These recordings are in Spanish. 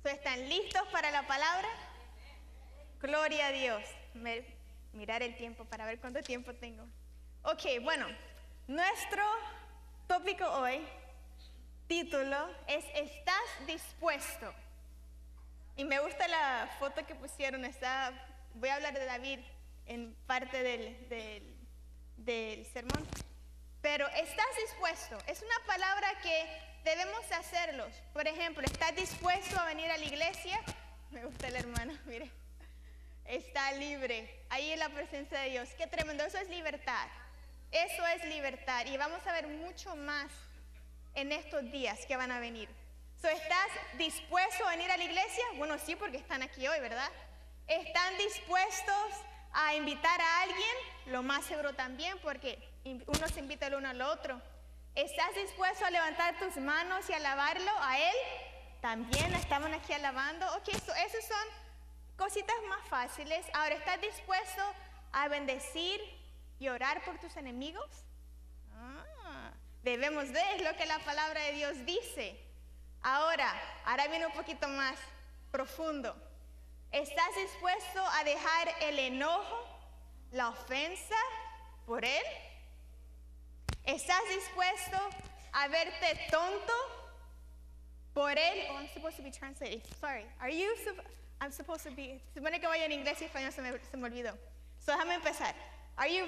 ¿Están listos para la palabra? Gloria a Dios. Mirar el tiempo para ver cuánto tiempo tengo. Ok, bueno, nuestro tópico hoy, título, es ¿estás dispuesto? Y me gusta la foto que pusieron. Voy a hablar de David en parte del sermón. Pero ¿estás dispuesto? Es una palabra que debemos hacerlos. Por ejemplo, ¿estás dispuesto a venir a la iglesia? Me gusta el hermano, mire. Está libre. Ahí en la presencia de Dios. Qué tremendo. Eso es libertad. Eso es libertad. Y vamos a ver mucho más en estos días que van a venir. ¿Estás dispuesto a venir a la iglesia? Bueno, sí, porque están aquí hoy, ¿verdad? ¿Están dispuestos a invitar a alguien? Lo más seguro también, porque uno se invita el uno al otro. ¿Estás dispuesto a levantar tus manos y alabarlo a Él? También estaban aquí alabando. Ok, esas son cositas más fáciles. Ahora, ¿estás dispuesto a bendecir y orar por tus enemigos? Debemos de, es lo que la palabra de Dios dice. Ahora viene un poquito más profundo. ¿Estás dispuesto a dejar el enojo, la ofensa por Él? ¿Estás dispuesto a verte tonto por Él? Oh, I'm supposed to be translating. Sorry. I'm supposed to be. Supone que vaya en inglés y español, se me olvidó. Déjame empezar. Are you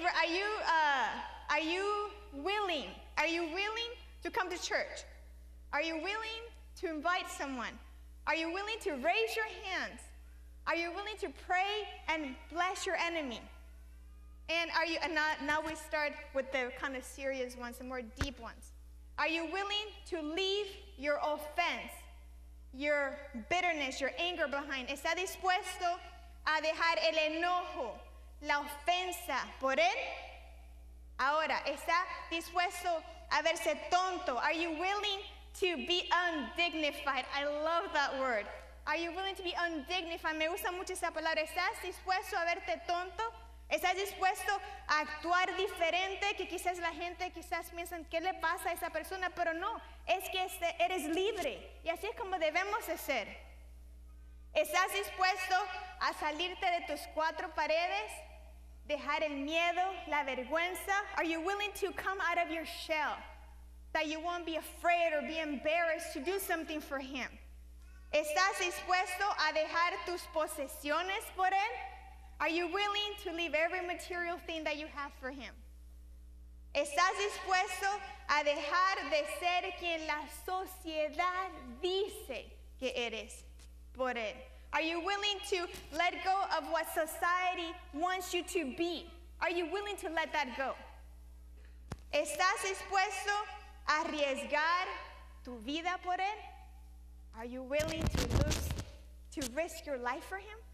willing? Are you willing to come to church? Are you willing to invite someone? Are you willing to raise your hands? Are you willing to pray and bless your enemy? And now we start with the kind of serious ones, the more deep ones. Are you willing to leave your offense, your bitterness, your anger behind? ¿Está dispuesto a dejar el enojo, la ofensa por Él? Ahora, ¿está dispuesto a verse tonto? Are you willing to be undignified? I love that word. Are you willing to be undignified? Me gusta mucho esa palabra. ¿Estás dispuesto a verte tonto? ¿Estás dispuesto a actuar diferente? Que quizás la gente piensan, ¿qué le pasa a esa persona? Pero no, es que eres libre. Y así es como debemos de ser. ¿Estás dispuesto a salirte de tus cuatro paredes? Dejar el miedo, la vergüenza. Are you willing to come out of your shell? That you won't be afraid or be embarrassed to do something for Him. ¿Estás dispuesto a dejar tus posesiones por Él? Are you willing to leave every material thing that you have for Him? ¿Estás dispuesto a dejar de ser quien la sociedad dice que eres por Él? Are you willing to let go of what society wants you to be? Are you willing to let that go? ¿Estás dispuesto a arriesgar tu vida por Él? Are you willing to risk your life for Him?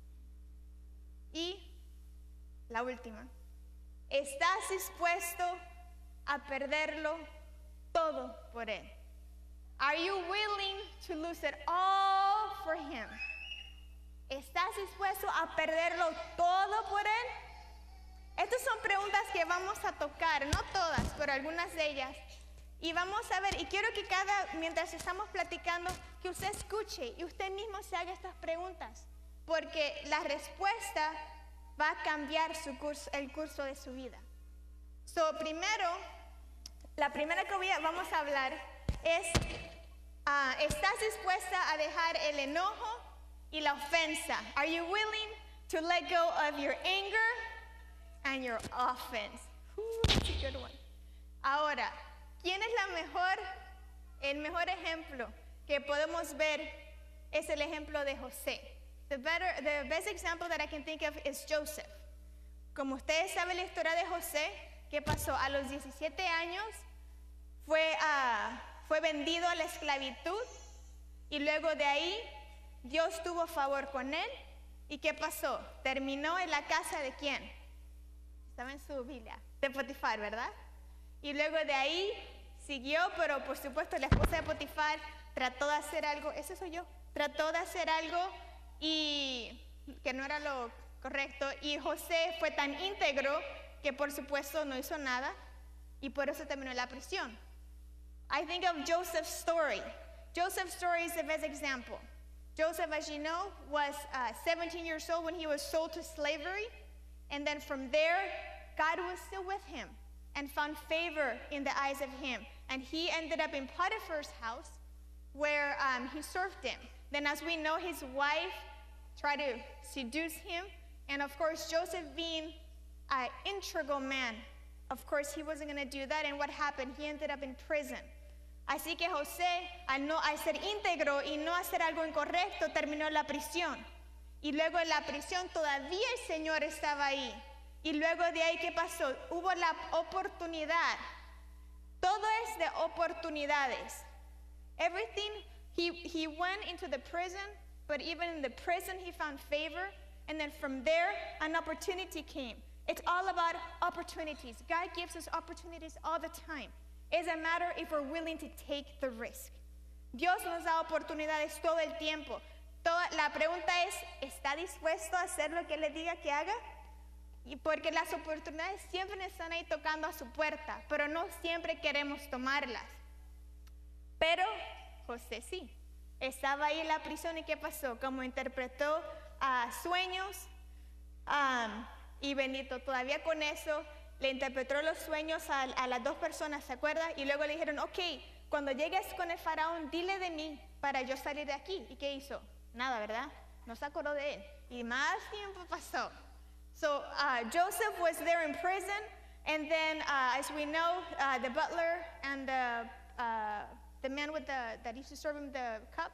Y la última, ¿estás dispuesto a perderlo todo por Él? Are you willing to lose it all for Him? ¿Estás dispuesto a perderlo todo por Él? Estas son preguntas que vamos a tocar, no todas, pero algunas de ellas. Y vamos a ver, y quiero que mientras estamos platicando, que usted escuche y usted mismo se haga estas preguntas, porque la respuesta va a cambiar el curso de su vida. Primero, la primera que vamos a hablar es, ¿estás dispuesta a dejar el enojo y la ofensa? Are you willing to let go of your anger and your offense? That's a good one. Ahora, ¿quién es el mejor ejemplo que podemos ver? Es el ejemplo de José. The best example that I can think of is Joseph. Como ustedes saben la historia de José, ¿qué pasó? A los 17 años fue vendido a la esclavitud y luego de ahí Dios tuvo favor con él. ¿Y qué pasó? Terminó en la casa de ¿quién? Estaba en su Biblia, de Potifar, ¿verdad? Y luego de ahí siguió, pero por supuesto la esposa de Potifar trató de hacer algo, ese soy yo, trató de hacer algo y que no era lo correcto, y José fue tan íntegro que por supuesto no hizo nada y por eso terminó en la prisión. I think of Joseph's story. Joseph's story is the best example. Joseph, as you know, was 17 years old when he was sold to slavery. And then from there, God was still with him and found favor in the eyes of him. And he ended up in Potiphar's house where he served him. Then as we know, his wife tried to seduce him. And of course, Joseph being an integral man, of course, he wasn't going to do that. And what happened? He ended up in prison. Así que José, al ser íntegro y no hacer algo incorrecto, terminó en la prisión. Y luego en la prisión todavía el Señor estaba ahí. Y luego de ahí, ¿qué pasó? Hubo la oportunidad. Todo es de oportunidades. Everything, he went into the prison, but even in the prison he found favor. And then from there, an opportunity came. It's all about opportunities. God gives us opportunities all the time. It's a matter if we're willing to take the risk. Dios nos da oportunidades todo el tiempo. La pregunta es, ¿está dispuesto a hacer lo que le diga que haga? Y porque las oportunidades siempre están ahí tocando a su puerta, pero no siempre queremos tomarlas. Pero José sí. Estaba ahí en la prisión y ¿qué pasó? Como interpretó sueños y bendito, todavía con eso le interpretó los sueños a las dos personas, ¿se acuerda? Y luego le dijeron, ok, cuando llegues con el faraón, dile de mí para yo salir de aquí. ¿Y qué hizo? Nada, ¿verdad? No se acordó de él. Y más tiempo pasó. So Joseph was there in prison, and then as we know, the butler and the man with that used to serve him the cup,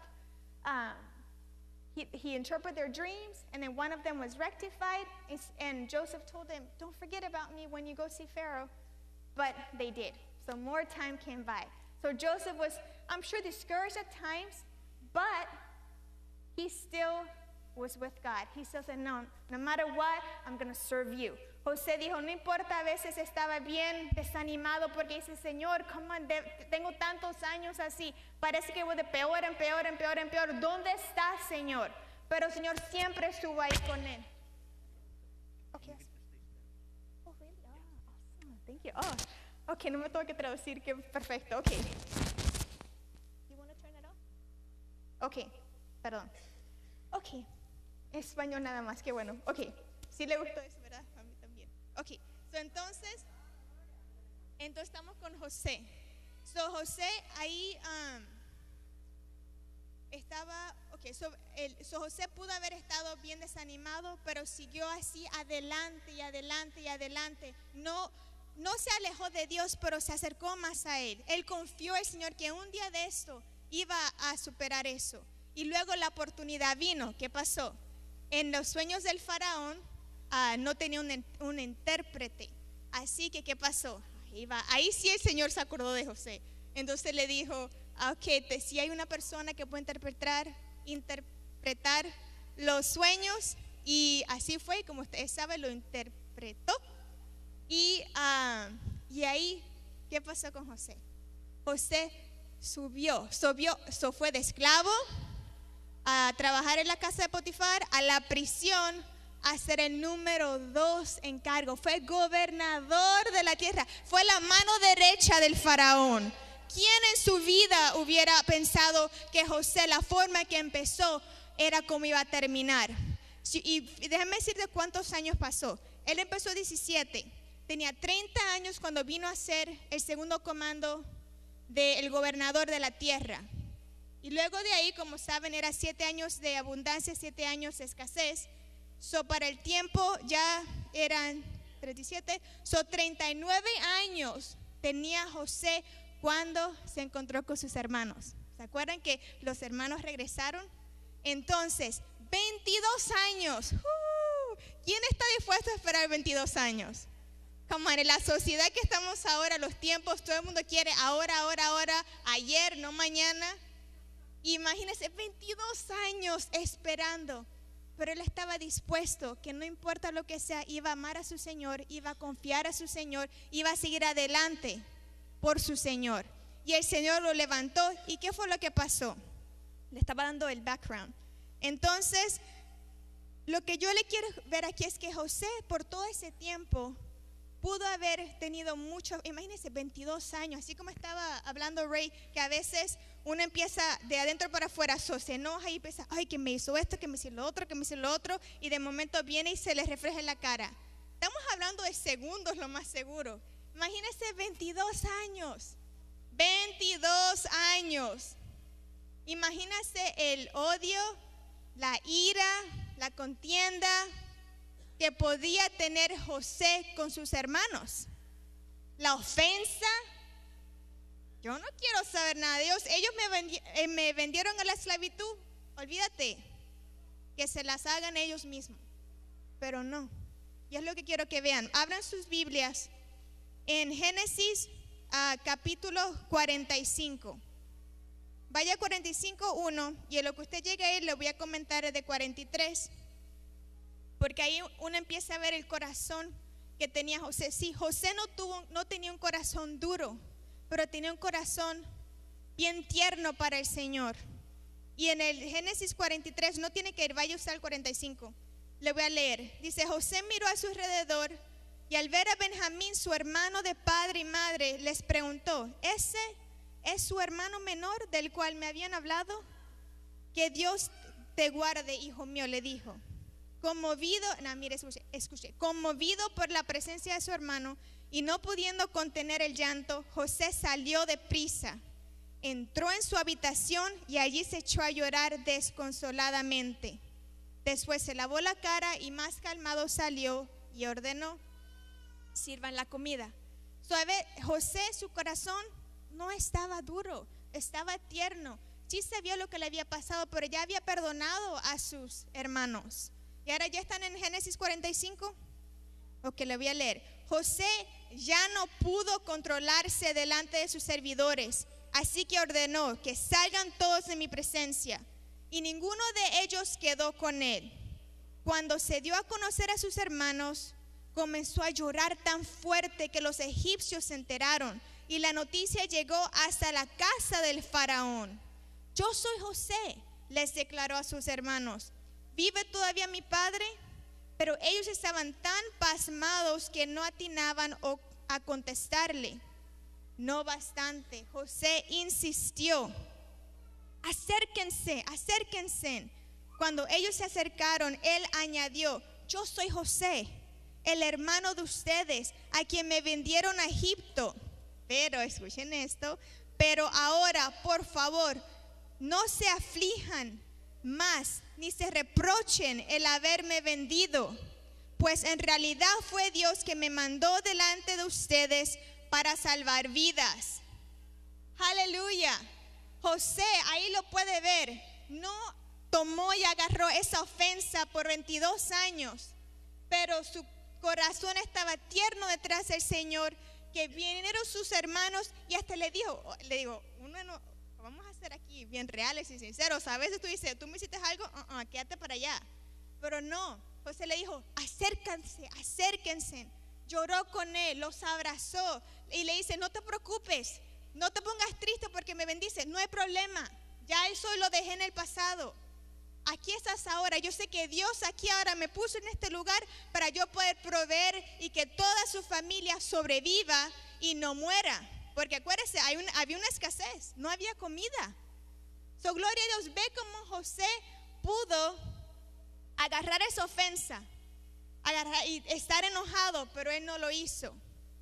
he interpreted their dreams, and then one of them was rectified, and Joseph told them, don't forget about me when you go see Pharaoh. But they did. So more time came by. So Joseph was, I'm sure, discouraged at times, but he still was with God. He still said, no matter what, I'm going to serve you. José dijo, no importa, a veces estaba bien desanimado porque dice, Señor, tengo tantos años así, parece que voy de peor en peor, en peor, en peor. ¿Dónde estás, Señor? Pero el Señor siempre estuvo ahí con él. Okay. Oh, really? Oh, awesome. Thank you. Oh, okay, no me tengo que traducir, que perfecto. Okay. You want to turn it off? Okay, perdón. Okay. Español nada más, qué bueno. Okay. Sí le gustó eso, ¿verdad? A mí también. Okay. So, entonces estamos con José. So José ahí estaba, okay, so José pudo haber estado bien desanimado, pero siguió así adelante y adelante y adelante. No se alejó de Dios, pero se acercó más a él. Él confió al Señor que un día de esto iba a superar eso. Y luego la oportunidad vino. ¿Qué pasó? En los sueños del faraón no tenía un intérprete. Así que, ¿qué pasó? Ahí sí el Señor se acordó de José. Entonces le dijo, okay, si hay una persona que puede interpretar los sueños. Y así fue, como ustedes saben, lo interpretó. Y ahí, ¿qué pasó con José? José fue de esclavo a trabajar en la casa de Potifar, a la prisión, a ser el número 2 en cargo. Fue gobernador de la tierra, fue la mano derecha del faraón. ¿Quién en su vida hubiera pensado que José, la forma que empezó, era como iba a terminar? Y déjame decirte cuántos años pasó. Él empezó 17, tenía 30 años cuando vino a ser el segundo comando del gobernador de la tierra. Y luego de ahí, como saben, era 7 años de abundancia, 7 años de escasez. Para el tiempo ya eran 37, 39 años tenía José cuando se encontró con sus hermanos. ¿Se acuerdan que los hermanos regresaron? Entonces, 22 años. ¿Quién está dispuesto a esperar 22 años? Como en la sociedad que estamos ahora, los tiempos, todo el mundo quiere ahora, ayer, no mañana. Imagínense, 22 años esperando, pero él estaba dispuesto que no importa lo que sea, iba a amar a su Señor, iba a confiar a su Señor, iba a seguir adelante por su Señor. Y el Señor lo levantó. ¿Y qué fue lo que pasó? Le estaba dando el background. Entonces, lo que yo le quiero ver aquí es que José, por todo ese tiempo, pudo haber tenido mucho, imagínense, 22 años, así como estaba hablando Ray, que a veces uno empieza de adentro para afuera, se enoja y piensa, ay, que me hizo esto, que me hizo lo otro, que me hizo lo otro, y de momento viene y se le refleja en la cara. Estamos hablando de segundos, lo más seguro. Imagínense 22 años. 22 años. Imagínense el odio, la ira, la contienda que podía tener José con sus hermanos. La ofensa. Yo no quiero saber nada de Dios. Ellos me vendieron a la esclavitud. Olvídate, que se las hagan ellos mismos. Pero no. Y es lo que quiero que vean. Abran sus Biblias en Génesis capítulo 45. Vaya a 45:1, y en lo que usted llegue a ir le voy a comentar de 43. Porque ahí uno empieza a ver el corazón que tenía José. Sí, José no tenía un corazón duro, pero tenía un corazón bien tierno para el Señor. Y en el Génesis 43, no tiene que ir, vaya a usar el 45. Le voy a leer. Dice, José miró a su alrededor y al ver a Benjamín, su hermano de padre y madre, les preguntó, ¿ese es su hermano menor del cual me habían hablado? Que Dios te guarde, hijo mío, le dijo. Conmovido por la presencia de su hermano y no pudiendo contener el llanto, José salió deprisa, entró en su habitación y allí se echó a llorar desconsoladamente. Después se lavó la cara y más calmado salió y ordenó, sirvan la comida. José, su corazón no estaba duro, estaba tierno. Sí sabía lo que le había pasado, pero ya había perdonado a sus hermanos. Y ahora ya están en Génesis 45. Ok, le voy a leer. José ya no pudo controlarse delante de sus servidores, así que ordenó que salgan todos de mi presencia. Y ninguno de ellos quedó con él. Cuando se dio a conocer a sus hermanos, comenzó a llorar tan fuerte que los egipcios se enteraron y la noticia llegó hasta la casa del faraón. Yo soy José, les declaró a sus hermanos. ¿Vive todavía mi padre? Pero ellos estaban tan pasmados que no atinaban a contestarle. No bastante, José insistió. Acérquense, acérquense. Cuando ellos se acercaron, él añadió, yo soy José, el hermano de ustedes, a quien me vendieron a Egipto. Pero, escuchen esto, pero ahora, por favor, no se aflijan más, ni se reprochen el haberme vendido, pues en realidad fue Dios que me mandó delante de ustedes para salvar vidas. Aleluya. José, ahí lo puede ver, no tomó y agarró esa ofensa por 22 años, pero su corazón estaba tierno detrás del Señor, que vinieron sus hermanos y hasta le digo, vamos a ser aquí bien reales y sinceros. A veces tú dices, tú me hiciste algo, quédate para allá. Pero no, José le dijo, acérquense, acérquense. Lloró con él, los abrazó y le dice, no te preocupes, no te pongas triste porque me bendice, no hay problema. Ya eso lo dejé en el pasado. Aquí estás ahora. Yo sé que Dios aquí ahora me puso en este lugar para yo poder proveer y que toda su familia sobreviva y no muera. Porque acuérdense, había una escasez, no había comida. Gloria a Dios, ve cómo José pudo agarrar esa ofensa, y estar enojado, pero él no lo hizo.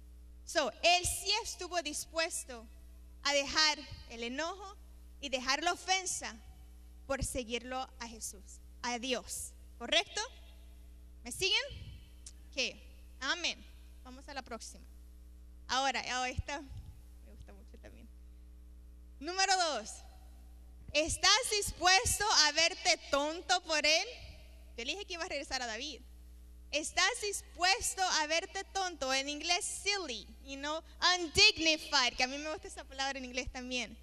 Él sí estuvo dispuesto a dejar el enojo y dejar la ofensa por seguirlo a Jesús, a Dios. ¿Correcto? ¿Me siguen? ¿Qué? Amén. Vamos a la próxima. Ahora, esta me gusta mucho también. Número 2. ¿Estás dispuesto a verte tonto por él? Yo le dije que iba a regresar a David. ¿Estás dispuesto a verte tonto? En inglés, silly, undignified, que a mí me gusta esa palabra en inglés también.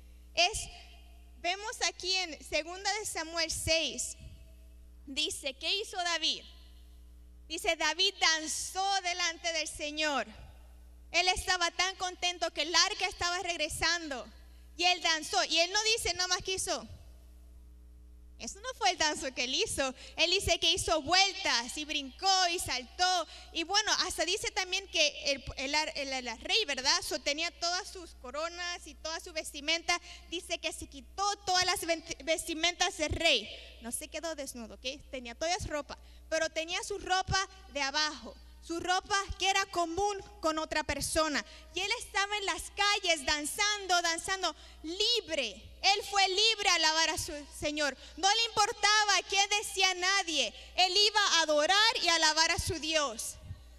Vemos aquí en 2 de Samuel 6, dice, ¿qué hizo David? Dice, David danzó delante del Señor. Él estaba tan contento que el arca estaba regresando y él danzó. Y él no dice nada más que hizo. Eso no fue el danzo que él hizo. Él dice que hizo vueltas y brincó y saltó. Y bueno, hasta dice también que el rey, ¿verdad? Tenía todas sus coronas y toda su vestimenta. Dice que se quitó todas las vestimentas del rey. No se quedó desnudo, ¿ok? Tenía toda su ropa. Pero tenía su ropa de abajo. Su ropa que era común con otra persona. Y él estaba en las calles danzando libre. Él fue libre a alabar a su Señor. No le importaba qué decía nadie. Él iba a adorar y a alabar a su Dios.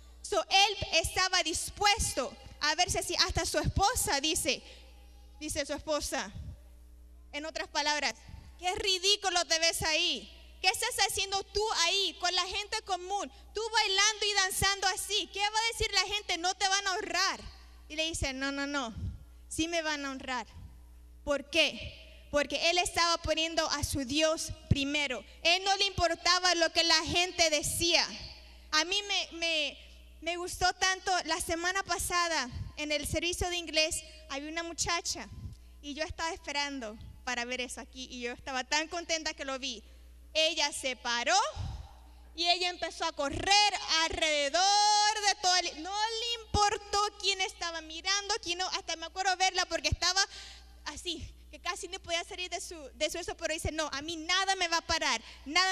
Él estaba dispuesto a verse así. Hasta su esposa dice su esposa, en otras palabras, qué ridículo te ves ahí. ¿Qué estás haciendo tú ahí con la gente común? Tú bailando y danzando así. ¿Qué va a decir la gente? No te van a honrar. Y le dice, no, sí me van a honrar. ¿Por qué? Porque él estaba poniendo a su Dios primero. Él no le importaba lo que la gente decía. A mí me gustó tanto. La semana pasada en el servicio de inglés había una muchacha y yo estaba esperando para ver eso aquí y yo estaba tan contenta que lo vi. Ella se paró y ella empezó a correr alrededor de todo no le importó quién estaba mirando, quién no. Hasta me acuerdo verla porque estaba así, que casi no podía salir de su eso, pero dice, no, a mí nada me va a parar.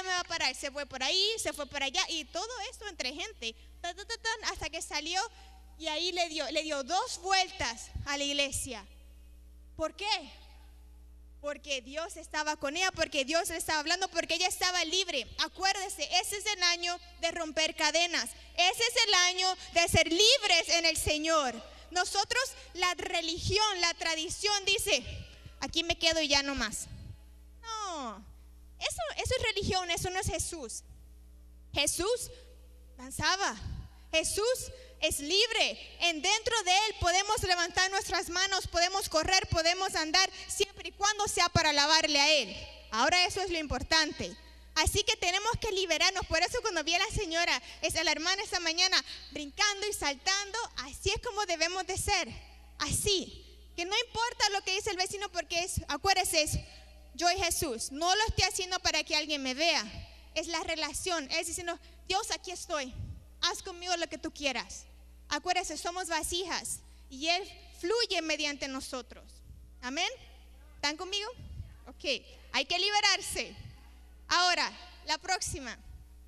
Se fue por ahí, se fue por allá y todo esto entre gente, hasta que salió y ahí le dio 2 vueltas a la iglesia. ¿Por qué? Porque Dios estaba con ella, porque Dios le estaba hablando, porque ella estaba libre. Acuérdese, ese es el año de romper cadenas. Ese es el año de ser libres en el Señor. Nosotros, la religión, la tradición dice, aquí me quedo y ya no más. No, eso es religión, eso no es Jesús. Jesús danzaba. Jesús es libre. Dentro de Él podemos levantar nuestras manos, podemos correr, podemos andar, siempre y cuando sea para alabarle a Él. Ahora eso es lo importante. Así que tenemos que liberarnos. Por eso cuando vi a la señora, la hermana esta mañana, brincando y saltando, así es como debemos de ser. Así, que no importa lo que dice el vecino, porque acuérdese, yo y Jesús. No lo estoy haciendo para que alguien me vea. Es la relación, es diciendo, Dios, aquí estoy. Haz conmigo lo que tú quieras. Acuérdese, somos vasijas y Él fluye mediante nosotros. Amén. ¿Están conmigo? Ok, hay que liberarse. Ahora, la próxima.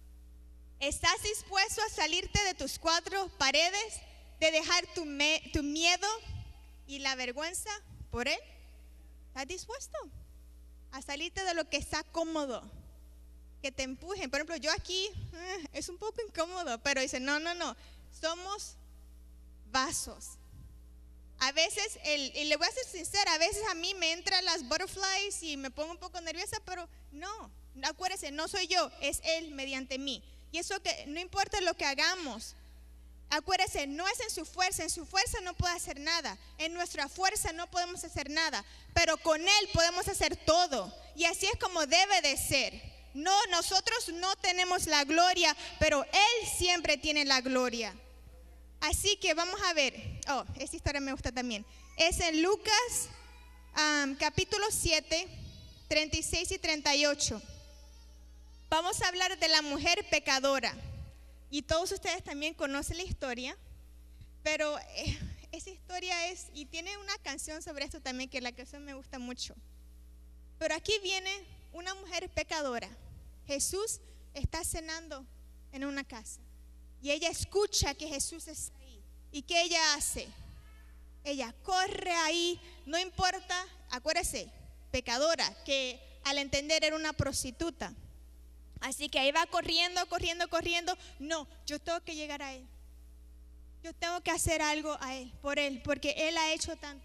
¿Estás dispuesto a salirte de tus 4 paredes, de dejar tu miedo y la vergüenza por Él? ¿Estás dispuesto a salirte de lo que está cómodo? Que te empujen. Por ejemplo, yo aquí es un poco incómodo, pero dice, no, somos vasos. A veces, y le voy a ser sincera, a veces a mí me entran las butterflies y me pongo un poco nerviosa, pero no, acuérdense, no soy yo, es Él mediante mí. Y eso que no importa lo que hagamos, acuérdense, no es en su fuerza no puede hacer nada, en nuestra fuerza no podemos hacer nada, pero con Él podemos hacer todo. Y así es como debe de ser. No, nosotros no tenemos la gloria, pero Él siempre tiene la gloria. Así que vamos a ver. Esta historia me gusta también. Es en Lucas capítulo 7, 36 y 38. Vamos a hablar de la mujer pecadora. Y todos ustedes también conocen la historia, pero esa historia y tiene una canción sobre esto también, que la canción me gusta mucho. Pero aquí viene una mujer pecadora. Jesús está cenando en una casa y ella escucha que Jesús está ahí. ¿Y qué ella hace? Ella corre ahí, no importa, acuérdese, pecadora, que al entender era una prostituta. Así que ahí va corriendo. No, yo tengo que llegar a Él. Yo tengo que hacer algo por Él, porque Él ha hecho tanto.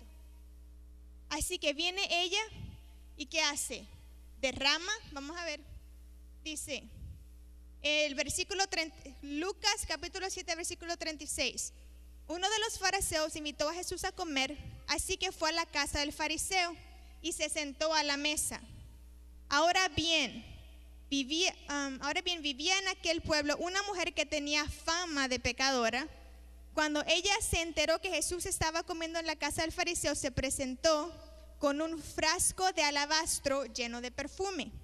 Así que viene ella y ¿qué hace? Derrama, vamos a ver, dice el versículo 30, Lucas capítulo 7 versículo 36. Uno de los fariseos invitó a Jesús a comer, así que fue a la casa del fariseo y se sentó a la mesa. Ahora bien, vivía en aquel pueblo una mujer que tenía fama de pecadora. Cuando ella se enteró que Jesús estaba comiendo en la casa del fariseo, se presentó con un frasco de alabastro lleno de perfume.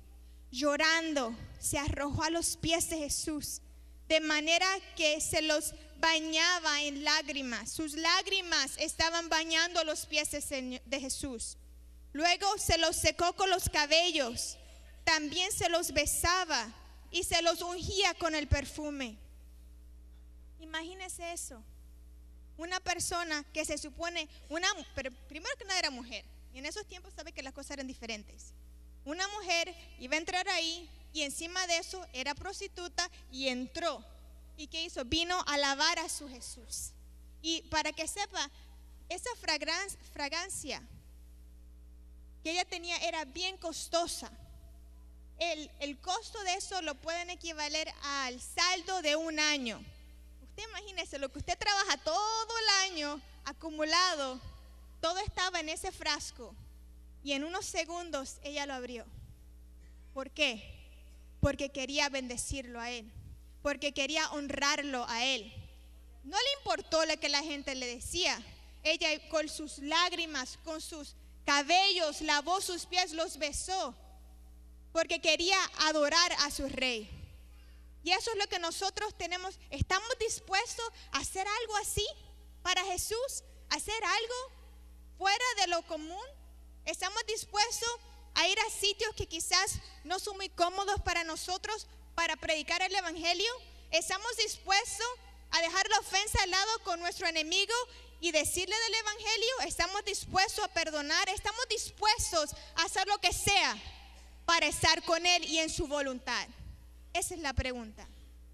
llorando, se arrojó a los pies de Jesús, de manera que se los bañaba en lágrimas. Sus lágrimas estaban bañando los pies de Jesús. Luego se los secó con los cabellos, también se los besaba y se los ungía con el perfume. Imagínese eso. Una persona que se supone, pero primero que nada era mujer, y en esos tiempos sabe que las cosas eran diferentes. Una mujer iba a entrar ahí y encima de eso era prostituta y entró. ¿Y qué hizo? Vino a alabar a su Jesús. Y para que sepa, esa fragancia que ella tenía era bien costosa. El costo de eso lo pueden equivaler al saldo de un año. Usted imagínese lo que usted trabaja todo el año acumulado, todo estaba en ese frasco y en unos segundos ella lo abrió. ¿Por qué? Porque quería bendecirlo a él, porque quería honrarlo a él. No le importó lo que la gente le decía. Ella con sus lágrimas, con sus cabellos, lavó sus pies, los besó, porque quería adorar a su rey. Y eso es lo que nosotros tenemos. ¿Estamos dispuestos a hacer algo así para Jesús? ¿Hacer algo fuera de lo común? ¿Estamos dispuestos a ir a sitios que quizás no son muy cómodos para nosotros para predicar el evangelio? ¿Estamos dispuestos a dejar la ofensa al lado con nuestro enemigo y decirle del evangelio? ¿Estamos dispuestos a perdonar? ¿Estamos dispuestos a hacer lo que sea para estar con él y en su voluntad? Esa es la pregunta.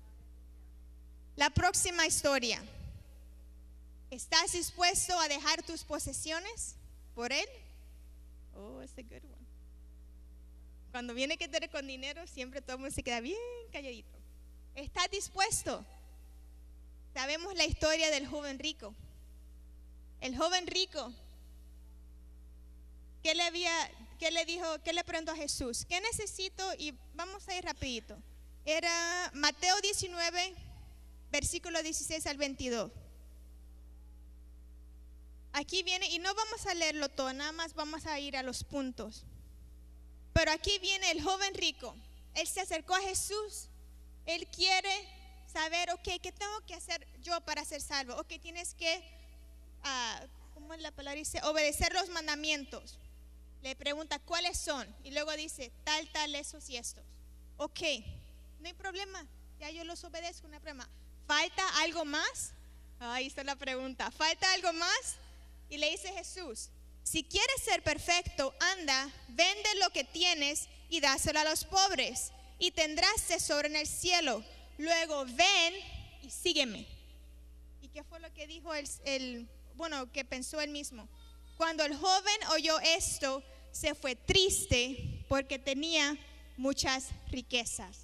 La próxima historia. ¿Estás dispuesto a dejar tus posesiones por él? Oh, it's a good one. Cuando viene que tener con dinero, siempre todo el mundo se queda bien calladito. ¿Estás dispuesto? Sabemos la historia del joven rico. El joven rico, ¿qué le dijo? ¿Qué le preguntó a Jesús? ¿Qué necesito? Y vamos a ir rapidito. Era Mateo 19, versículo 16 al 22. Aquí viene, y no vamos a leerlo todo, nada más vamos a ir a los puntos. Pero aquí viene el joven rico. Él se acercó a Jesús. Él quiere saber, ok, ¿qué tengo que hacer yo para ser salvo? Ok, tienes que, ¿cómo es la palabra? Dice, obedecer los mandamientos. Le pregunta, ¿cuáles son? Y luego dice, tal, esos y estos. Ok, no hay problema, ya yo los obedezco, no hay problema. ¿Falta algo más? Ahí está la pregunta. ¿Falta algo más? Y le dice Jesús, si quieres ser perfecto, anda, vende lo que tienes y dáselo a los pobres, y tendrás tesoro en el cielo. Luego ven y sígueme. ¿Y qué fue lo que dijo que pensó él mismo? Cuando el joven oyó esto, se fue triste porque tenía muchas riquezas.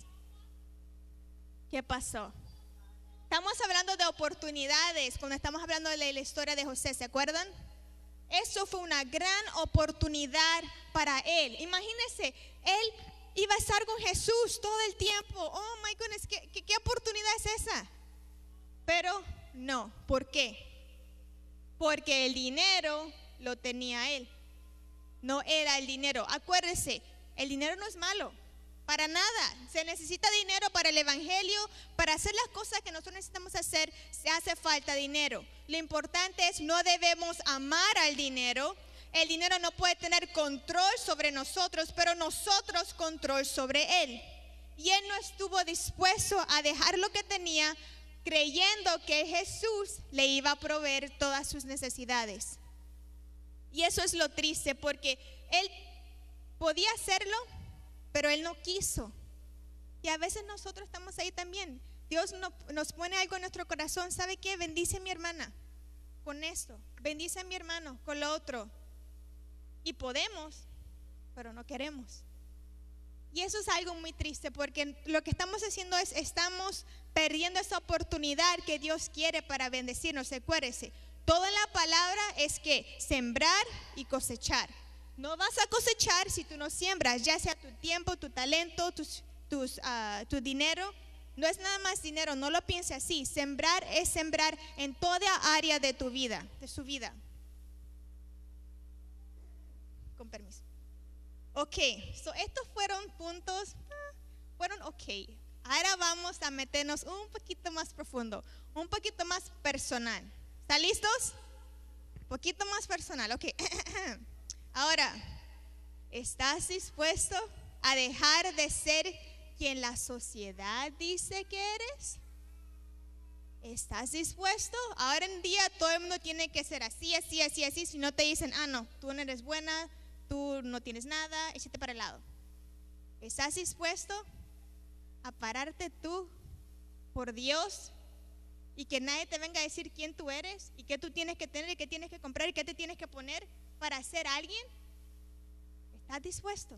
¿Qué pasó? Estamos hablando de oportunidades cuando estamos hablando de la historia de José, ¿se acuerdan? Eso fue una gran oportunidad para él. Imagínense, él iba a estar con Jesús todo el tiempo. Oh my goodness, ¿qué oportunidad es esa? Pero no, ¿por qué? Porque el dinero lo tenía él. No era el dinero. Acuérdese, el dinero no es malo. Para nada. Se necesita dinero para el evangelio, para hacer las cosas que nosotros necesitamos hacer, se hace falta dinero. Lo importante es no debemos amar al dinero. El dinero no puede tener control sobre nosotros, pero nosotros control sobre él. Y él no estuvo dispuesto a dejar lo que tenía, creyendo que Jesús le iba a proveer todas sus necesidades. Y eso es lo triste, porque él podía hacerlo, pero él no quiso. Y a veces nosotros estamos ahí también. Dios nos pone algo en nuestro corazón. ¿Sabe qué? Bendice a mi hermana con esto. Bendice a mi hermano con lo otro. Y podemos, pero no queremos. Y eso es algo muy triste, porque lo que estamos haciendo es, estamos perdiendo esa oportunidad que Dios quiere para bendecirnos. Acuérdese, toda la palabra es que sembrar y cosechar. No vas a cosechar si tú no siembras, ya sea tu tiempo, tu talento, tu dinero. No es nada más dinero, no lo piense así. Sembrar es sembrar en toda área de tu vida, de su vida. Con permiso. Ok, estos fueron puntos fueron? Ok. Ahora vamos a meternos un poquito más profundo, un poquito más personal. ¿Están listos? Un poquito más personal, ok. Ahora, ¿estás dispuesto a dejar de ser quien la sociedad dice que eres? ¿Estás dispuesto? Ahora en día todo el mundo tiene que ser así, así, así, así. Si no te dicen, no, tú no eres buena, tú no tienes nada, échate para el lado. ¿Estás dispuesto a pararte tú por Dios y que nadie te venga a decir quién tú eres y qué tú tienes que tener y qué tienes que comprar y qué te tienes que poner para ser alguien? ¿Estás dispuesto?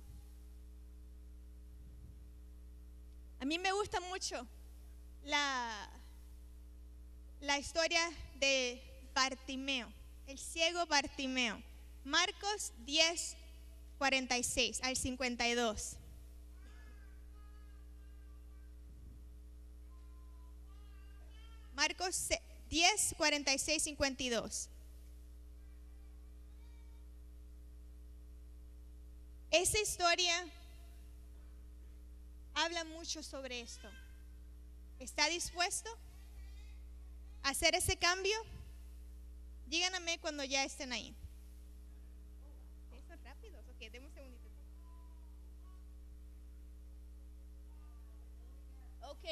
A mí me gusta mucho la historia de Bartimeo, el ciego Bartimeo. Marcos 10, 46 al 52. Marcos 10, 46, 52. Esa historia habla mucho sobre esto. ¿Está dispuesto a hacer ese cambio? Díganme cuando ya estén ahí. ¿Son rápidos? Ok, demos un segundito. Ok.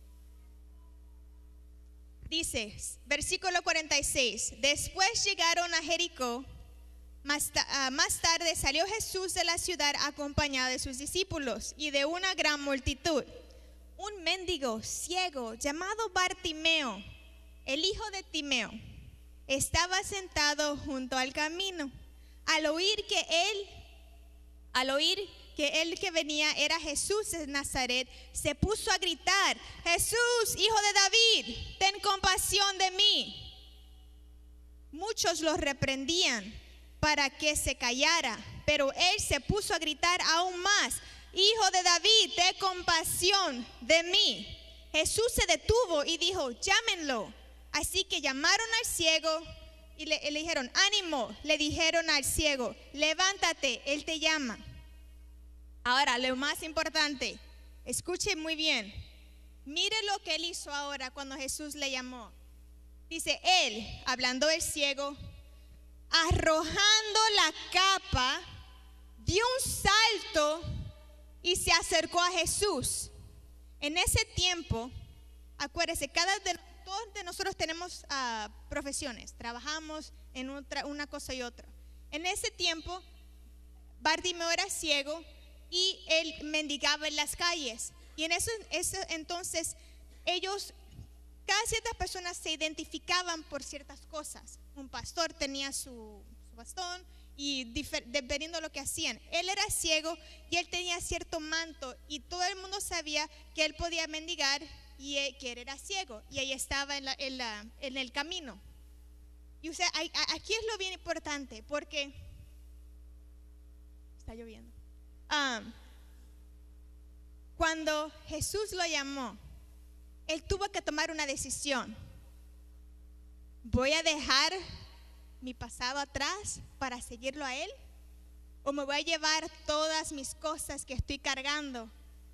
Dice, versículo 46. Después llegaron a Jericó. Más tarde salió Jesús de la ciudad acompañado de sus discípulos y de una gran multitud. Un mendigo ciego llamado Bartimeo, el hijo de Timeo, estaba sentado junto al camino. Al oír que el que venía era Jesús de Nazaret, se puso a gritar: Jesús, hijo de David, ten compasión de mí. Muchos lo reprendían para que se callara, pero él se puso a gritar aún más: Hijo de David, ten compasión de mí. Jesús se detuvo y dijo: llámenlo. Así que llamaron al ciego y le dijeron: ánimo, le dijeron al ciego, levántate, él te llama. Ahora, lo más importante, escuche muy bien. Mire lo que él hizo ahora cuando Jesús le llamó. Dice él, hablando del ciego, arrojando la capa, dio un salto y se acercó a Jesús. En ese tiempo, acuérdese, todos de nosotros tenemos profesiones, trabajamos en una cosa y otra. En ese tiempo, Bartimeo era ciego y él mendigaba en las calles. Y en eso entonces cada ciertas personas se identificaban por ciertas cosas. Un pastor tenía su bastón y dependiendo de lo que hacían. Él era ciego y él tenía cierto manto y todo el mundo sabía que él podía mendigar y que él era ciego. Y ahí estaba en el camino. Y usted, aquí es lo bien importante porque está lloviendo. Cuando Jesús lo llamó, él tuvo que tomar una decisión. ¿Voy a dejar mi pasado atrás para seguirlo a él? ¿O me voy a llevar todas mis cosas que estoy cargando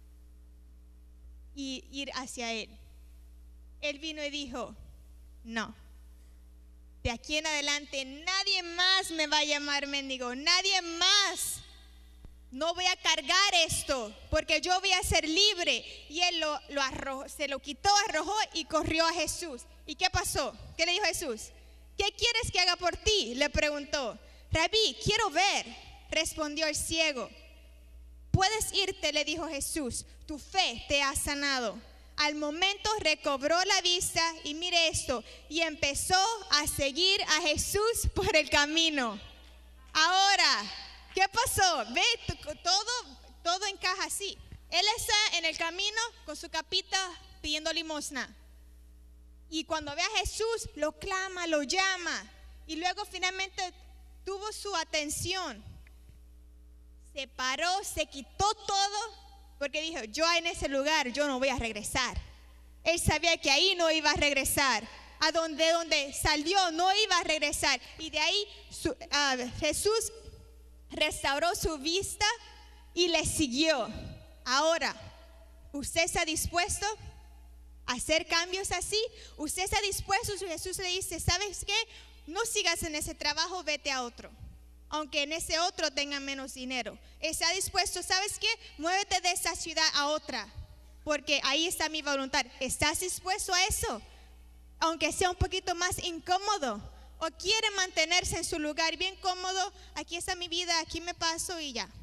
y ir hacia él? Él vino y dijo: no, de aquí en adelante nadie más me va a llamar mendigo, nadie más. No voy a cargar esto porque yo voy a ser libre. Y él lo arrojó, se lo quitó, arrojó y corrió a Jesús. ¿Y qué pasó? ¿Qué le dijo Jesús? ¿Qué quieres que haga por ti? Le preguntó. Rabí, quiero ver, respondió el ciego. Puedes irte, le dijo Jesús, tu fe te ha sanado. Al momento recobró la vista y mire esto, y empezó a seguir a Jesús por el camino. Ahora, ¿qué pasó? Ve, todo encaja así. Él está en el camino con su capita pidiendo limosna. Y cuando ve a Jesús, lo clama, lo llama. Y luego finalmente tuvo su atención. Se paró, se quitó todo, porque dijo: yo en ese lugar yo no voy a regresar. Él sabía que ahí no iba a regresar. A donde salió no iba a regresar. Y de ahí Jesús restauró su vista y le siguió. Ahora, ¿Usted está dispuesto a hacer cambios así? ¿Usted está dispuesto? Jesús le dice, ¿sabes qué? No sigas en ese trabajo, vete a otro, aunque en ese otro tenga menos dinero. ¿Está dispuesto? ¿Sabes qué? Muévete de esa ciudad a otra, porque ahí está mi voluntad. ¿Estás dispuesto a eso? Aunque sea un poquito más incómodo. ¿O quiere mantenerse en su lugar bien cómodo? Aquí está mi vida, aquí me paso y ya.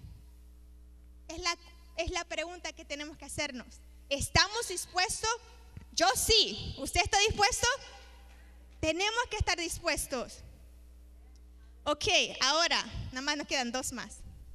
Es la pregunta que tenemos que hacernos. ¿Estamos dispuestos? Yo sí. ¿Usted está dispuesto? Tenemos que estar dispuestos. Ok, ahora, nada más nos quedan 2 más.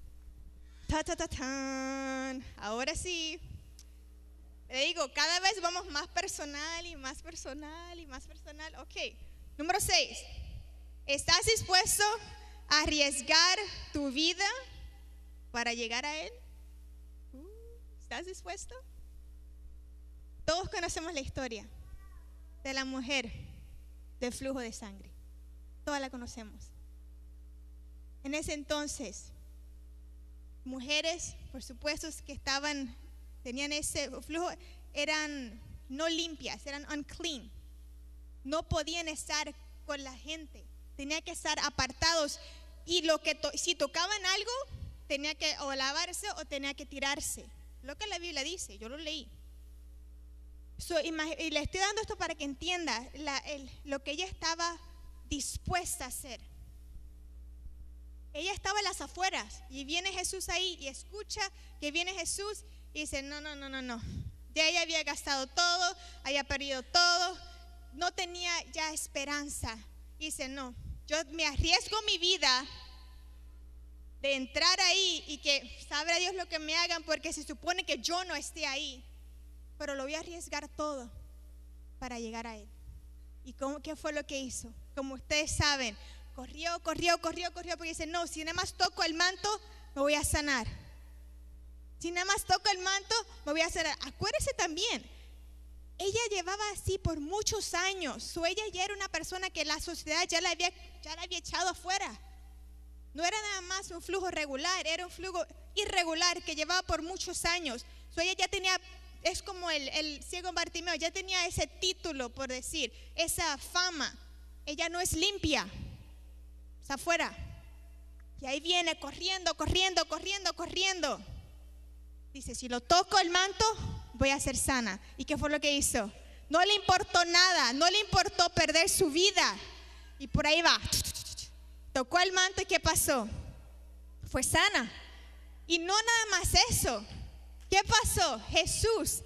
Ahora sí. Le digo, cada vez vamos más personal y más personal y más personal. Ok, número 6. ¿Estás dispuesto a arriesgar tu vida para llegar a Él? ¿Estás dispuesto? Todos conocemos la historia de la mujer del flujo de sangre. Todas la conocemos. En ese entonces, mujeres, por supuesto, que tenían ese flujo, eran no limpias, eran unclean. No podían estar con la gente, tenían que estar apartados. Y si tocaban algo, tenía que o lavarse o tenía que tirarse. Lo que la Biblia dice, yo lo leí. Y le estoy dando esto para que entienda lo que ella estaba dispuesta a hacer. Ella estaba en las afueras y viene Jesús ahí y escucha que viene Jesús y dice, no. Ya ella había gastado todo, había perdido todo, no tenía ya esperanza. Y dice, no, yo me arriesgo mi vida de entrar ahí y que sabrá Dios lo que me hagan, porque se supone que yo no esté ahí, pero lo voy a arriesgar todo para llegar a Él. ¿Y qué fue lo que hizo? Como ustedes saben, corrió, porque dice, no, si nada más toco el manto, me voy a sanar. Si nada más toco el manto, me voy a sanar. Acuérdese también, ella llevaba así por muchos años. Ella ya era una persona que la sociedad ya la había echado afuera. No era nada más un flujo regular, era un flujo irregular que llevaba por muchos años. Ella ya tenía, es como el ciego Bartimeo, ya tenía ese título, por decir, esa fama. Ella no es limpia, está afuera. Y ahí viene corriendo. Dice, si lo toco el manto, voy a ser sana. ¿Y qué fue lo que hizo? No le importó nada, no le importó perder su vida. Y por ahí va. Tocó el manto y ¿qué pasó? Fue sana. Y no nada más eso. ¿Qué pasó? Jesús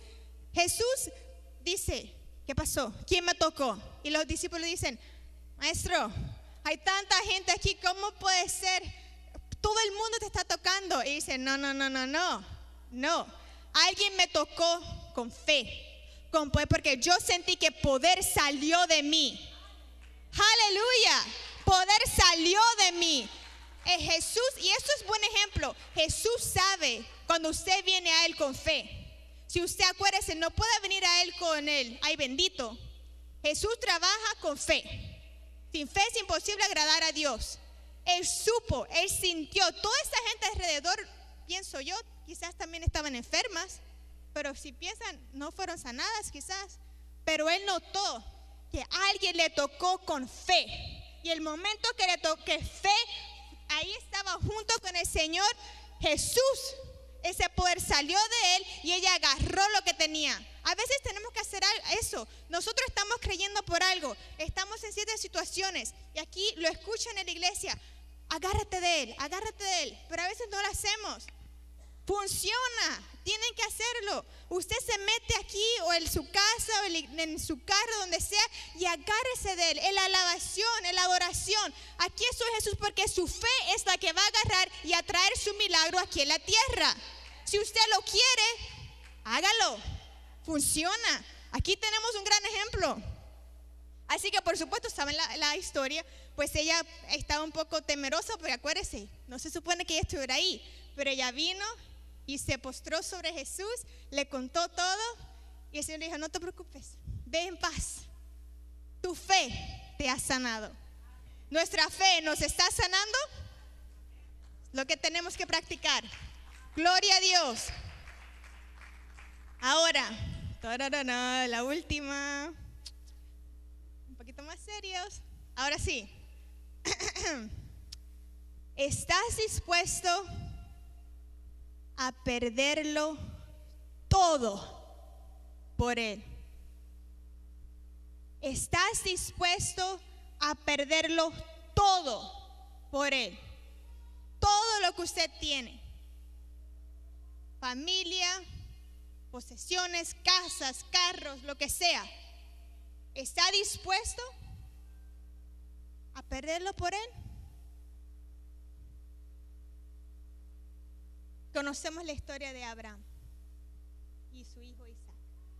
dice, ¿qué pasó? ¿Quién me tocó? Y los discípulos dicen, maestro, hay tanta gente aquí, ¿cómo puede ser? Todo el mundo te está tocando. Y dice, no. Alguien me tocó con fe, con poder, porque yo sentí que poder salió de mí. Aleluya, poder salió de mí. Jesús, y esto es buen ejemplo. Jesús sabe cuando usted viene a Él con fe. Si usted acuérdese, no puede venir a Él con Él, ay bendito. Jesús trabaja con fe. Sin fe es imposible agradar a Dios. Él supo, Él sintió. Toda esta gente alrededor, pienso yo, quizás también estaban enfermas, pero si piensan, no fueron sanadas quizás. Pero Él notó que alguien le tocó con fe. Y el momento que le toqué fe, ahí estaba junto con el Señor Jesús. Ese poder salió de Él y ella agarró lo que tenía. A veces tenemos que hacer eso. Nosotros estamos creyendo por algo, estamos en ciertas situaciones y aquí lo escuchan en la iglesia. Agárrate de Él, pero a veces no lo hacemos. Funciona, tienen que hacerlo. Usted se mete aquí o en su casa o en su carro, donde sea, y agárrese de Él, en la alabación, en la adoración. Aquí estoy Jesús, porque su fe es la que va a agarrar y a traer su milagro aquí en la tierra. Si usted lo quiere, hágalo. Funciona. Aquí tenemos un gran ejemplo. Así que por supuesto, saben la historia, pues ella estaba un poco temerosa, porque acuérdese, no se supone que ella estuviera ahí, pero ella vino y se postró sobre Jesús, le contó todo y el Señor le dijo, no te preocupes, ve en paz, tu fe te ha sanado. Nuestra fe nos está sanando, lo que tenemos que practicar. Gloria a Dios. Ahora, la última, un poquito más serios. Ahora sí, ¿estás dispuesto a perderlo todo por Él? ¿Estás dispuesto a perderlo todo por Él? Todo lo que usted tiene. Familia, posesiones, casas, carros, lo que sea. ¿Está dispuesto a perderlo por Él? Conocemos la historia de Abraham y su hijo Isaac.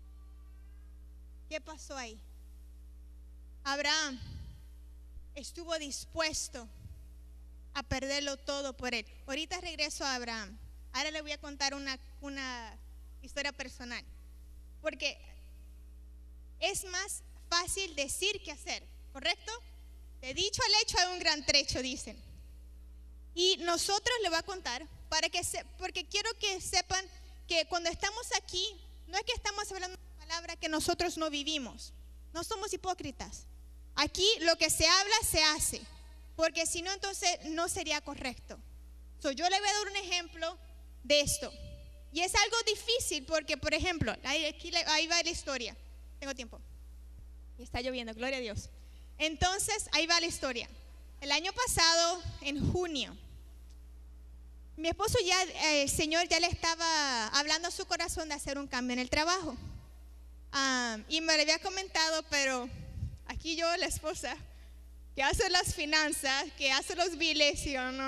¿Qué pasó ahí? Abraham estuvo dispuesto a perderlo todo por Él. Ahorita regreso a Abraham. Ahora le voy a contar una historia personal. Porque es más fácil decir que hacer, ¿correcto? De dicho al hecho hay un gran trecho, dicen. Y nosotros le voy a contar porque quiero que sepan que cuando estamos aquí, no es que estamos hablando una palabra que nosotros no vivimos. No somos hipócritas. Aquí lo que se habla se hace, porque si no, entonces no sería correcto. Yo le voy a dar un ejemplo de esto. Y es algo difícil porque, por ejemplo, ahí va la historia. Tengo tiempo. Y está lloviendo, gloria a Dios. Entonces, ahí va la historia. El año pasado, en junio, mi esposo el Señor ya le estaba hablando a su corazón de hacer un cambio en el trabajo. Y me lo había comentado, pero aquí yo, la esposa, que hace las finanzas, que hace los biles, y yo,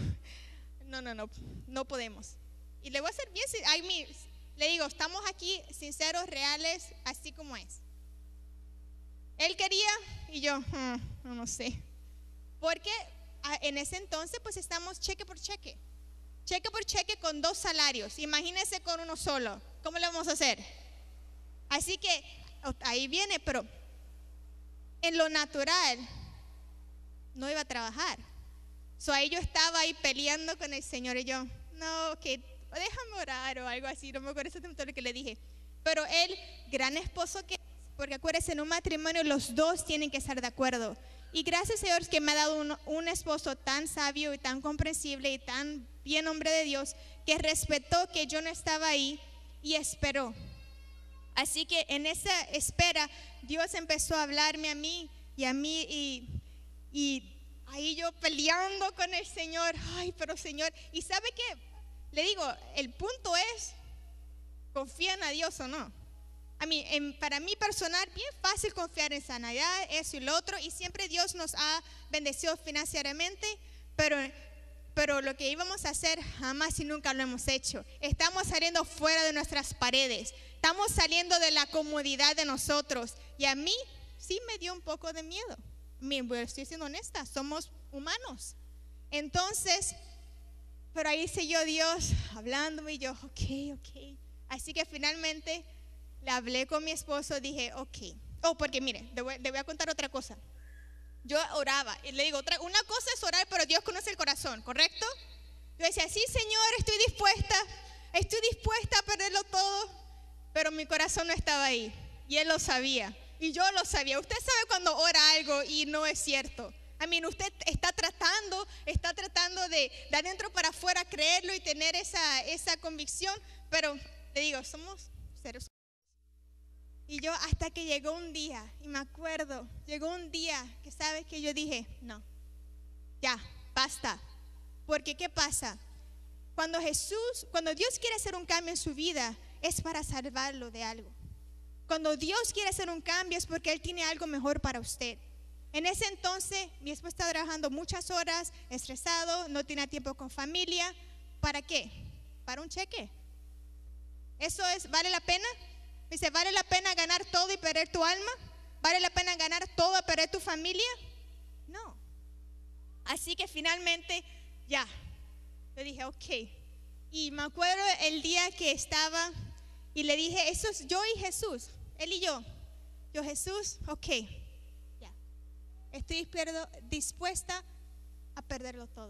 no podemos. Y le voy a hacer bien, le digo, estamos aquí sinceros, reales, así como es. Él quería y yo, no sé. Porque en ese entonces pues estamos cheque por cheque con 2 salarios. Imagínense con uno solo. ¿Cómo le vamos a hacer? Así que ahí viene, pero en lo natural no iba a trabajar. Ahí yo estaba ahí peleando con el Señor y yo, no, que déjame orar o algo así, no me acuerdo exactamente lo que le dije. Pero él, gran esposo que es, porque acuérdense, en un matrimonio los dos tienen que estar de acuerdo. Y gracias a Dios que me ha dado un esposo tan sabio y tan comprensible y tan bien hombre de Dios, que respetó que yo no estaba ahí y esperó. Así que en esa espera Dios empezó a hablarme a mí y ahí yo peleando con el Señor. Ay, pero Señor, ¿y sabe qué? Le digo, el punto es, ¿confían a Dios o no? Para mí personal, bien fácil confiar en sanidad, eso y lo otro, y siempre Dios nos ha bendecido financieramente, pero lo que íbamos a hacer jamás y nunca lo hemos hecho. Estamos saliendo fuera de nuestras paredes, estamos saliendo de la comodidad de nosotros, y a mí sí me dio un poco de miedo. Estoy siendo honesta, somos humanos. Entonces, pero ahí siguió Dios hablándome y yo, ok. Así que finalmente le hablé con mi esposo, dije, ok. Porque mire, le voy a contar otra cosa. Yo oraba y le digo, una cosa es orar, pero Dios conoce el corazón, ¿correcto? Yo decía, sí, Señor, estoy dispuesta a perderlo todo, pero mi corazón no estaba ahí y Él lo sabía y yo lo sabía. Usted sabe cuando ora algo y no es cierto. Usted está tratando de adentro para afuera creerlo y tener esa convicción, pero le digo, somos seres humanos. Y yo hasta que llegó un día, y me acuerdo, llegó un día que sabes que yo dije, no, ya, basta. Porque ¿qué pasa? Cuando Dios quiere hacer un cambio en su vida, es para salvarlo de algo. Cuando Dios quiere hacer un cambio es porque Él tiene algo mejor para usted. En ese entonces, mi esposo estaba trabajando muchas horas, estresado, no tenía tiempo con familia. ¿Para qué? ¿Para un cheque? ¿Vale la pena? Me dice, ¿vale la pena ganar todo y perder tu alma? ¿Vale la pena ganar todo y perder tu familia? No. Así que finalmente, ya. Yo dije, ok. Y me acuerdo el día que estaba y le dije, eso es yo y Jesús, Él y yo. Yo, Jesús, ok. Ya. Estoy dispuesta a perderlo todo.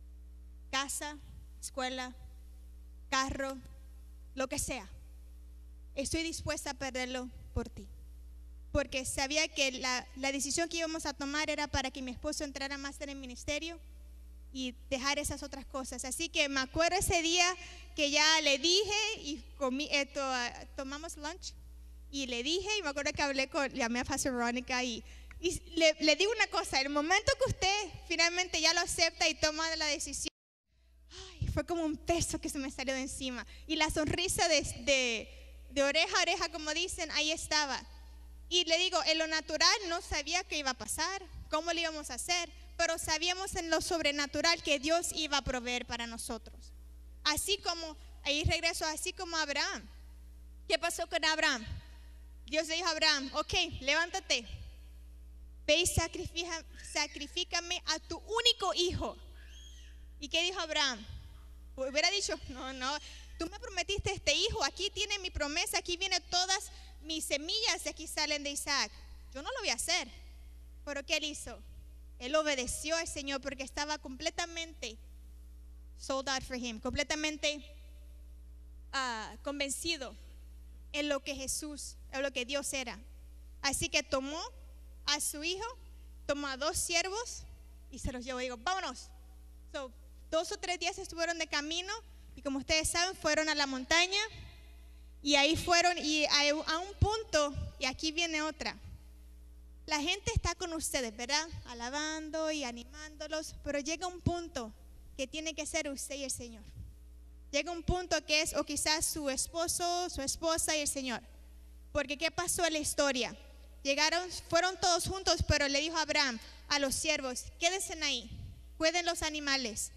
Casa, escuela, carro, lo que sea. estoy dispuesta a perderlo por ti. Porque sabía que la decisión que íbamos a tomar era para que mi esposo entrara más en el ministerio y dejar esas otras cosas. Así que me acuerdo ese día que ya le dije y tomamos lunch y le dije, y me acuerdo que llamé a Pastor Verónica y le digo una cosa: el momento que usted finalmente ya lo acepta y toma la decisión, ay, fue como un peso que se me salió de encima, y la sonrisa de oreja a oreja, como dicen, ahí estaba. Y le digo, en lo natural no sabía qué iba a pasar, cómo lo íbamos a hacer, pero sabíamos en lo sobrenatural que Dios iba a proveer para nosotros. Así como, ahí regreso, así como Abraham. ¿Qué pasó con Abraham? Dios le dijo a Abraham, ok, levántate, ve y sacrifícame a tu único hijo. ¿Y qué dijo Abraham? Hubiera dicho, no, tú me prometiste este hijo, aquí tiene mi promesa, aquí vienen todas mis semillas, de aquí salen de Isaac. Yo no lo voy a hacer. Pero ¿qué él hizo? Él obedeció al Señor porque estaba completamente sold out for him, completamente convencido en lo que Jesús, en lo que Dios era. Así que tomó a su hijo, tomó a 2 siervos y se los llevó. Digo, vámonos. 2 o 3 días estuvieron de camino y, como ustedes saben, fueron a la montaña. Y ahí fueron, y a un punto, y aquí viene otra. La gente está con ustedes, ¿verdad? Alabando y animándolos, pero llega un punto que tiene que ser usted y el Señor. Llega un punto que es, o quizás su esposo, su esposa y el Señor. Porque ¿qué pasó en la historia? Fueron todos juntos, pero le dijo a Abraham, a los siervos, quédense ahí, cuiden los animales.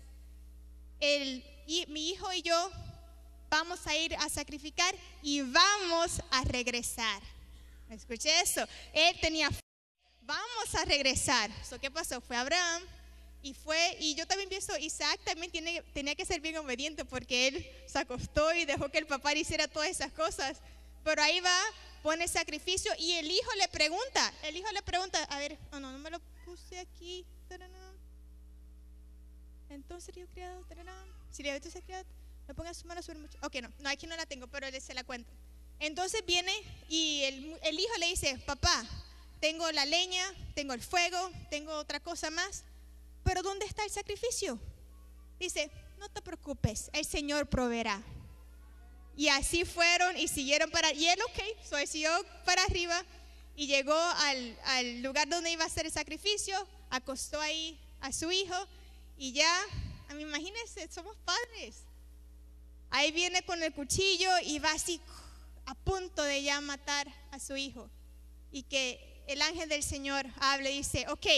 Mi hijo y yo vamos a ir a sacrificar y vamos a regresar. Escuché eso. Él tenía fe. Vamos a regresar. ¿Qué pasó? Fue Abraham y yo también pienso, Isaac también tenía que ser bien obediente, porque él se acostó y dejó que el papá le hiciera todas esas cosas. Pero ahí va, pone sacrificio y el hijo le pregunta, a ver, no me lo puse aquí. Entonces yo criado, si le doy criado, no pongas su mano sobre mucho. Ok, no, aquí no la tengo, pero se la cuento. Entonces viene y el hijo le dice, papá, tengo la leña, tengo el fuego, tengo otra cosa más, pero ¿dónde está el sacrificio? Dice, no te preocupes, el Señor proveerá. Y así fueron y siguieron y él, él siguió para arriba y llegó al lugar donde iba a hacer el sacrificio, acostó ahí a su hijo y ya, imagínense, somos padres. Ahí viene con el cuchillo y va así a punto de ya matar a su hijo. Y que el ángel del Señor habla y dice, ok,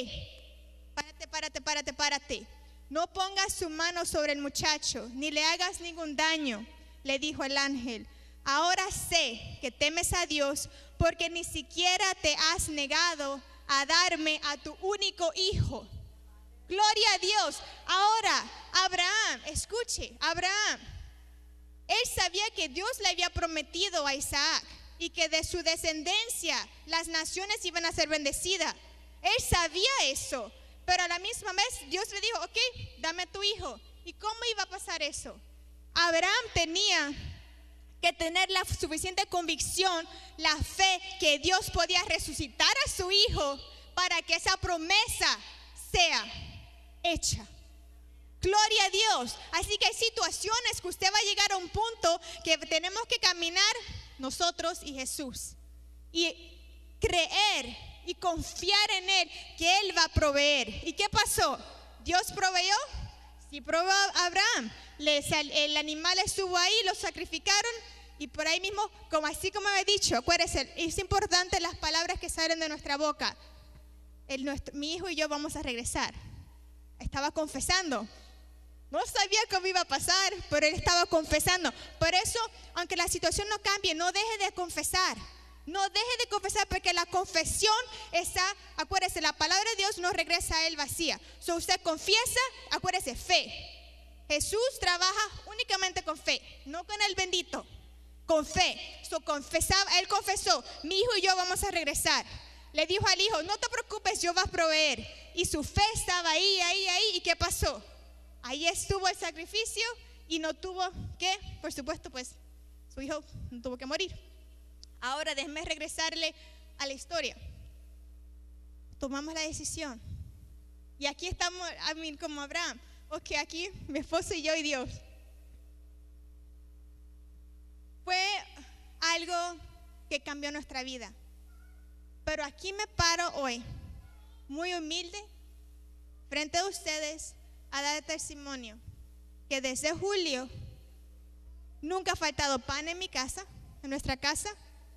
párate. No pongas su mano sobre el muchacho, ni le hagas ningún daño, le dijo el ángel. Ahora sé que temes a Dios, porque ni siquiera te has negado a darme a tu único hijo. Gloria a Dios. Ahora, Abraham, escuche, Abraham, él sabía que Dios le había prometido a Isaac y que de su descendencia las naciones iban a ser bendecidas. Él sabía eso, pero a la misma vez Dios le dijo, ok, dame a tu hijo. ¿Y cómo iba a pasar eso? Abraham tenía que tener la suficiente convicción, la fe que Dios podía resucitar a su hijo para que esa promesa sea hecha. Gloria a Dios. Así que hay situaciones que usted va a llegar a un punto que tenemos que caminar nosotros y Jesús y creer y confiar en Él, que Él va a proveer. ¿Y qué pasó? ¿Dios proveyó? Sí, proveyó a Abraham. El animal estuvo ahí, lo sacrificaron y por ahí mismo, así como he dicho, acuérdense, es importante las palabras que salen de nuestra boca. Mi hijo y yo vamos a regresar. Estaba confesando. No sabía cómo iba a pasar, pero él estaba confesando. Por eso, aunque la situación no cambie, no deje de confesar. No deje de confesar, porque la confesión está, acuérdese, la palabra de Dios no regresa a él vacía. Usted confiesa, acuérdese, fe. Jesús trabaja únicamente con fe, no con el bendito, con fe. Él confesó, mi hijo y yo vamos a regresar. Le dijo al hijo, no te preocupes, yo voy a proveer. Y su fe estaba ahí. ¿Y qué pasó? Ahí estuvo el sacrificio y no tuvo que, por supuesto, pues su hijo no tuvo que morir. Ahora déjenme regresarle a la historia. Tomamos la decisión. Y aquí estamos, como Abraham. Ok, aquí mi esposo y yo y Dios. Fue algo que cambió nuestra vida. Pero aquí me paro hoy, muy humilde, frente a ustedes, a dar testimonio que desde julio nunca ha faltado pan en mi casa, en nuestra casa.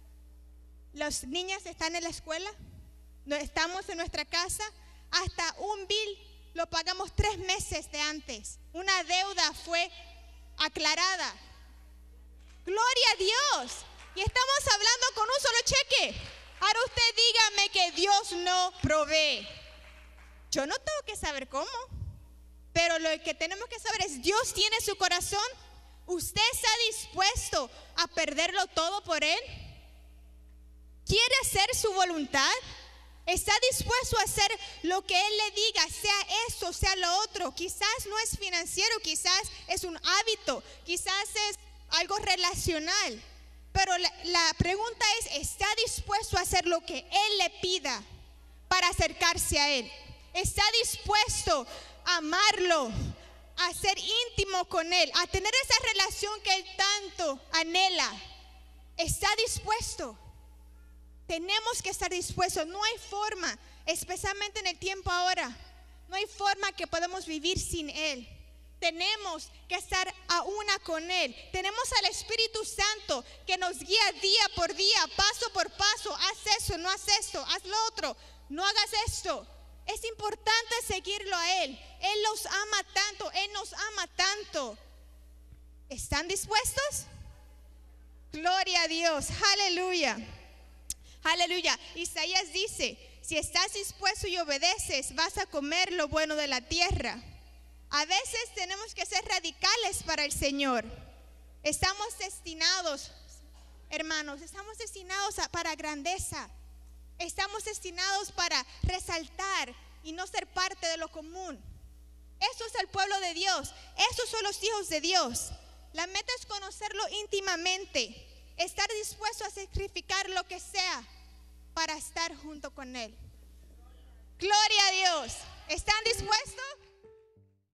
Las niñas están en la escuela, estamos en nuestra casa, hasta un bill lo pagamos 3 meses de antes. Una deuda fue aclarada. Gloria a Dios. Y estamos hablando con un solo cheque. Ahora usted dígame que Dios no provee. Yo no tengo que saber cómo, pero lo que tenemos que saber es, Dios tiene su corazón. ¿Usted está dispuesto a perderlo todo por Él? ¿Quiere hacer su voluntad? ¿Está dispuesto a hacer lo que Él le diga, sea esto, sea lo otro? Quizás no es financiero, quizás es un hábito, quizás es algo relacional. Pero la pregunta es, ¿está dispuesto a hacer lo que Él le pida para acercarse a Él? ¿Está dispuesto a amarlo, a ser íntimo con Él, a tener esa relación que Él tanto anhela? ¿Está dispuesto? Tenemos que estar dispuestos. No hay forma, especialmente en el tiempo ahora, no hay forma que podamos vivir sin Él. Tenemos que estar a una con Él. Tenemos al Espíritu Santo que nos guía día por día, paso por paso. Haz eso, no haz esto, haz lo otro, no hagas esto. Es importante seguirlo a Él. Él los ama tanto, Él nos ama tanto. ¿Están dispuestos? Gloria a Dios, aleluya. Aleluya. Isaías dice, si estás dispuesto y obedeces, vas a comer lo bueno de la tierra. A veces tenemos que ser radicales para el Señor. Estamos destinados, hermanos, estamos destinados para grandeza. Estamos destinados para resaltar y no ser parte de lo común. Eso es el pueblo de Dios. Esos son los hijos de Dios. La meta es conocerlo íntimamente. Estar dispuesto a sacrificar lo que sea para estar junto con Él. Gloria a Dios. ¿Están dispuestos?